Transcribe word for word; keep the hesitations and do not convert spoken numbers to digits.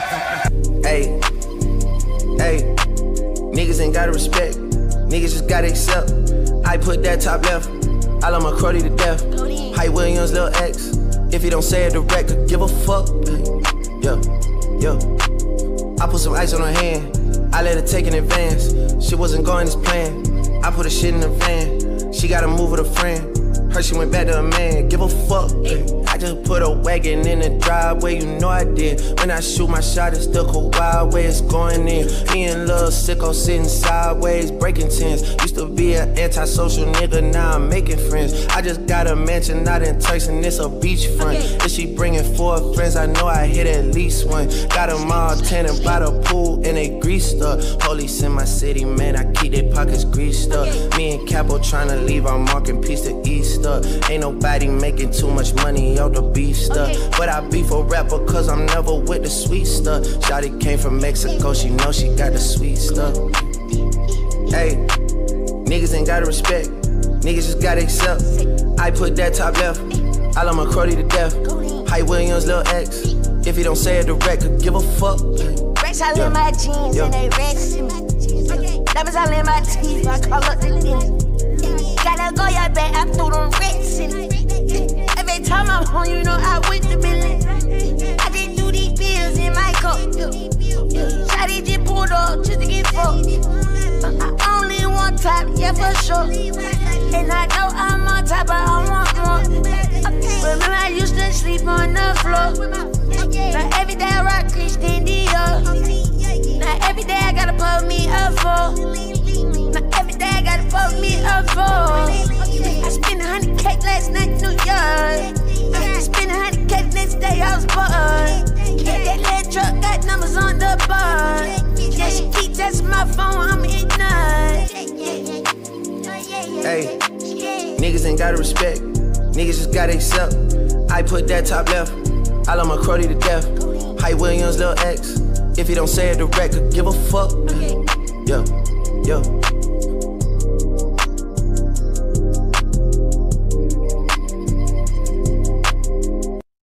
Hey, hey, niggas ain't gotta respect, niggas just gotta accept. I put that top left, I love my Carti to death. Hype Williams, Lil X, if he don't say it direct, could give a fuck. Yeah, yeah. I put some ice on her hand, I let her take in advance. Shit wasn't going as planned, I put her shit in the van. She gotta move with a friend, heard she went back to a man, give a fuck. I just put a wagon in the driveway, you know I did. When I shoot my shot, it's still cold wild way it's going in. Me and Lil Sicko sitting sideways, breaking tens. Used to be an antisocial nigga, now I'm making friends. I just got a mansion out in Turks and it's a beachfront. If she bringing four friends, I know I hit at least one. Got them all tanning by the pool and they greased up. Police in my city, man, I keep their pockets greased up. Me and Capo trying to leave our marking piece to Easter. Ain't nobody making too much money out the beef stuff. Okay. But I beef a rapper cause I'm never with the sweet stuff. Shawty came from Mexico, she know she got the sweet stuff. Hey, niggas ain't gotta respect, niggas just gotta accept. I put that top left, I love my Carti to death. Hype Williams, Lil X, if he don't say it direct, could give a fuck. Racks all in my jeans and they racks in me. Diamonds all in my teeth, I call up the thing. Gotta go, y'all bet I threw them racks in it. Every time I'm home, you know I went to Billy. I just do these bills in my cup. Shawty just pulled up just to get fucked. I only want top, yeah, for sure. And I know I'm on top, but I want more. Remember I used to sleep on the floor. Now every day I rock Christian Dior. Now every day I gotta put me up for. Now every day I gotta put me up for. I spent a hundred K last night in New York. I spent a hundred K the next day I was bored. That little truck got numbers on the board. Yeah, she keep testing my phone, I'm ignorant. Hey, niggas ain't gotta respect, niggas just gotta accept. I put that top left, I love my Carti to death. Hype Williams, Lil X, if he don't say it direct, could give a fuck. Yeah, yeah.